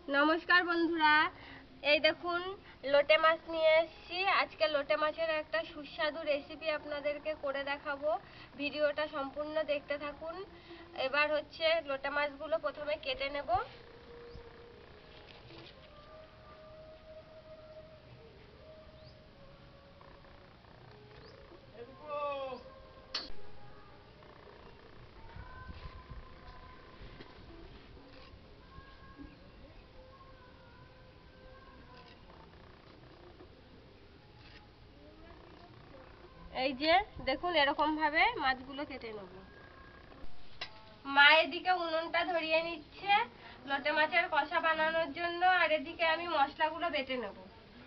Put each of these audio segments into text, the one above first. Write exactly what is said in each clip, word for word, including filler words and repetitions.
নমস্কার বন্ধুরা, এই দেখুন লোটে মাছ নিয়ে এসেছি। আজকে লোটে মাছের একটা সুস্বাদু রেসিপি আপনাদেরকে করে দেখাবো। ভিডিওটা সম্পূর্ণ দেখতে থাকুন। এবার হচ্ছে লোটে মাছগুলো প্রথমে কেটে নেব। এই যে দেখুন, এরকম ভাবে মাছগুলো কেটে নেব। মা এদিকে উনুনটা ধরিয়ে নিচ্ছে লোটে মাছের কষা বানানোর জন্য, আর এদিকে আমি মশলাগুলো বেটে নেব।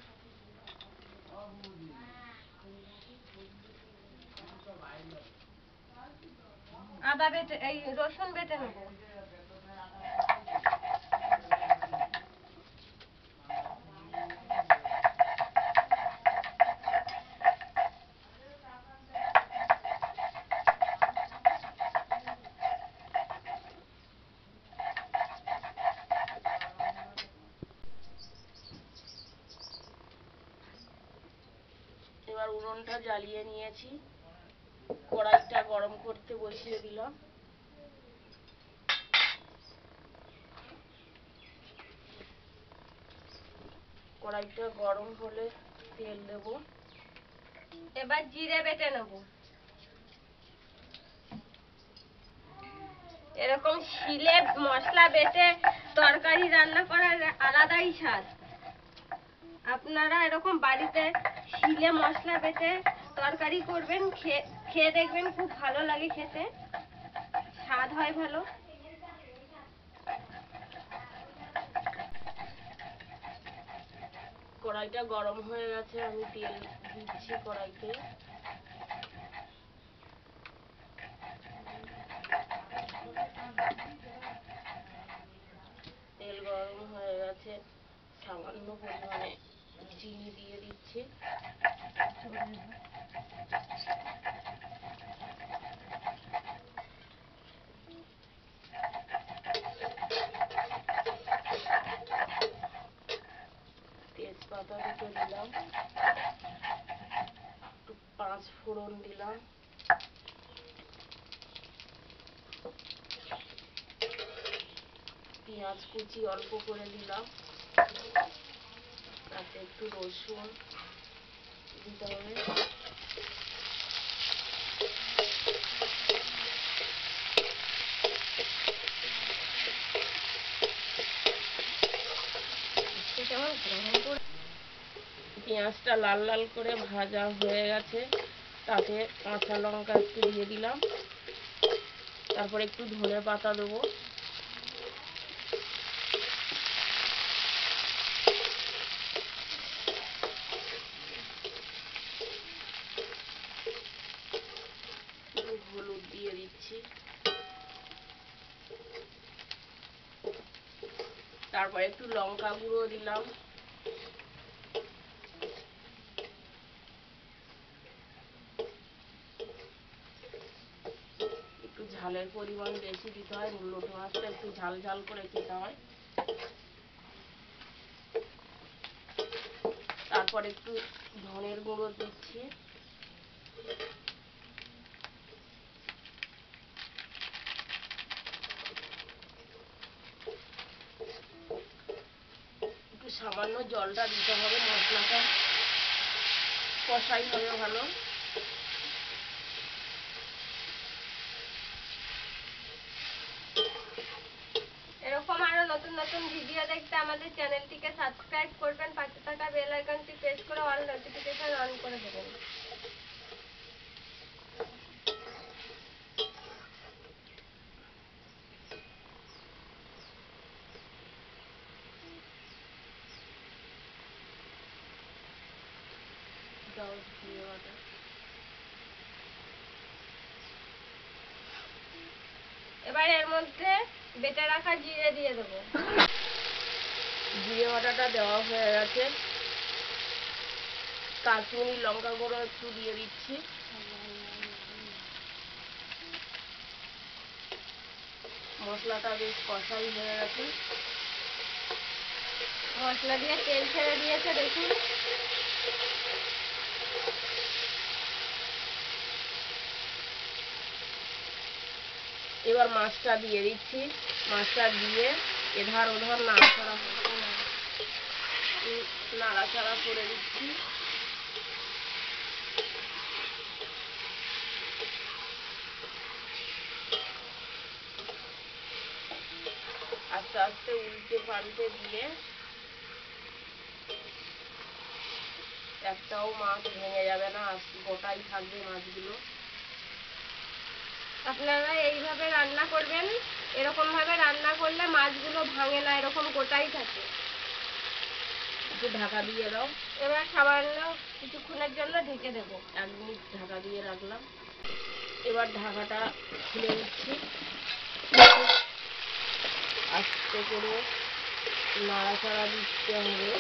আদা বেটে এই রসুন বেটে নেব। এবার উনুনটা জ্বালিয়ে নিয়েছি, কড়াইটা গরম করতে বসিয়ে দিলাম। কড়াইটা গরম হলে তেল দেব। এবার জিরে বেটে নেব। এরকম শিলে মশলা বেটে তরকারি রান্না করার আলাদাই স্বাদ। আপনারা এরকম বাড়িতে শিলে মশলা বেটে তরকারি করবেন, খেয়ে দেখবেন, খুব ভালো লাগে খেতে, স্বাদ হয় ভালো। কড়াইটা গরম হয়ে গেছে, আমি তেল দিচ্ছি কড়াইতে। তেল গরম হয়ে গেছে, সামান্য পরিমাণে চিনি দিয়ে দিচ্ছি। তেজপাতা দুটো দিলাম, একটু পাঁচ ফোড়ন দিলাম, পেঁয়াজ কুচি অল্প করে দিলাম, তাতে একটু রসুন দিতে হবে। পেঁয়াজটা লাল লাল করে ভাজা হয়ে গেছে, তাতে কাঁচা লঙ্কা একটু দিয়ে দিলাম, তারপর একটু ধনে পাতা দেবো। হলুদ দিয়ে দিচ্ছি, তারপর একটু লঙ্কা গুঁড়ো দিলাম, একটু ঝালের পরিমাণ বেশি দিতে হয়, লোটে মাছটা একটু ঝাল ঝাল করে খেতে হয়। তারপর একটু ধনের গুঁড়ো দিচ্ছি, একটু সামান্য জলটা দিতে হবে, মশলাটা কষাই হবে ভালো। এরকম আরো নতুন নতুন ভিডিও দেখতে আমাদের চ্যানেলটিকে সাবস্ক্রাইব করবেন, পাশে থাকা বেল আইকনটি প্রেস করে অল নোটিফিকেশন অন করে দেবেন। এবার এর মধ্যে বেটে রাখা জিরে দিয়ে দেবো। জিরে বাটাটা দেওয়া হয়ে গেছে, কাশ্মীরি লঙ্কা গুঁড়ো একটু দিয়ে দিচ্ছি, মশলাটা বেশ কষাই হয়ে গেছে। মশলা দিয়ে তেল ছেড়ে দিয়েছে দেখুন। এবার মাছটা দিয়ে দিচ্ছি। মাছটা দিয়ে এধার ওধার নাড়াচাড়া নাড়াচাড়া করে দিচ্ছি। আস্তে আস্তে উল্টে পাল্টে দিয়ে একটাও মাছ ভেঙে যাবে না, গোটাই থাকবে মাছগুলো। আপনারা এইভাবে রান্না করবেন, এরকম ভাবে রান্না করলে মাছগুলো ভাঙে না, এরকম গোটাই থাকে। একটু ঢাকা দিয়ে দাও। এবার সামান্য কিছুক্ষণের জন্য ঢেকে দেবো। এক মিনিট ঢাকা দিয়ে রাখলাম। এবার ঢাকাটা খুলে দিচ্ছি। আস্তে করে নাড়াচাড়া দিতে হবে।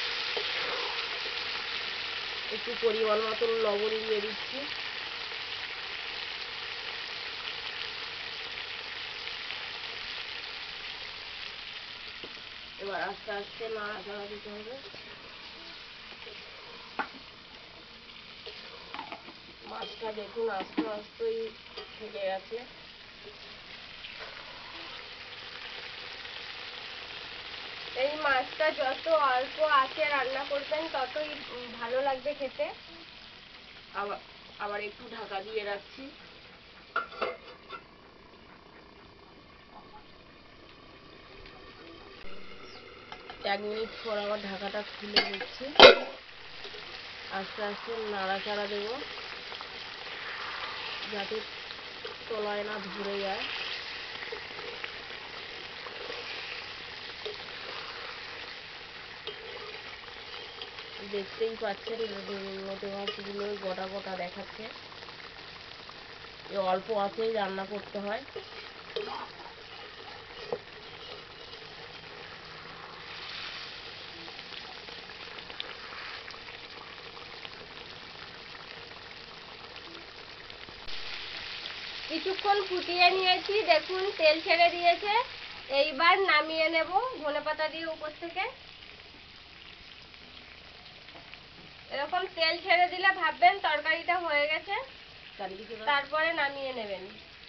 একটু পরিমাণ মতন লবণ দিয়ে দিচ্ছি। এবার আস্তে আস্তে নাড়াচাড়া দিতে হবে। মাছটা দেখুন আস্তে আস্তেই থেকে গেছে। এই মাছটা যত অল্প আঁচে রান্না করবেন ততই ভালো লাগবে খেতে। আবার আবার একটু ঢাকা দিয়ে রাখছি। এক মিনিট পর আবার ঢাকাটা খুলে দিচ্ছি। আস্তে আস্তে নাড়াচাড়া দেবো যাতে তলায় না ধরে যায়। দেখতেই পাচ্ছেন লোটে মাছগুলো গোটা গোটা দেখাচ্ছে। এই অল্প আঁচেই রান্না করতে হয়। কিছুক্ষণ ফুটিয়ে নিয়েছি, দেখুন তেল ছেড়ে দিয়েছে। এইবার নামিয়ে নেব ধনেপাতা দিয়ে উপর থেকে। এরকম তেল ছেড়ে দিলে ভাববেন তরকারিটা হয়ে গেছে, তারপরে নামিয়ে নেবেন।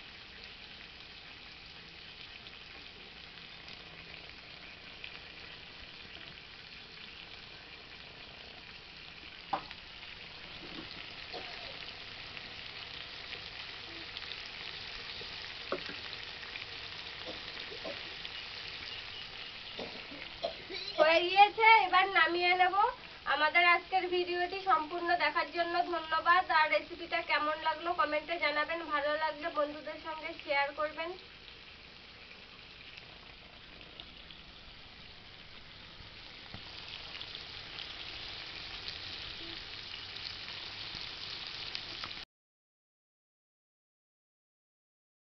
হয়ে গিয়েছে, এবার নামিয়ে নেব। আমাদের আজকের ভিডিওটি সম্পূর্ণ দেখার জন্য ধন্যবাদ। আর রেসিপিটা কেমন লাগলো কমেন্টে জানাবেন। ভালো লাগলে বন্ধুদের সঙ্গে শেয়ার করবেন।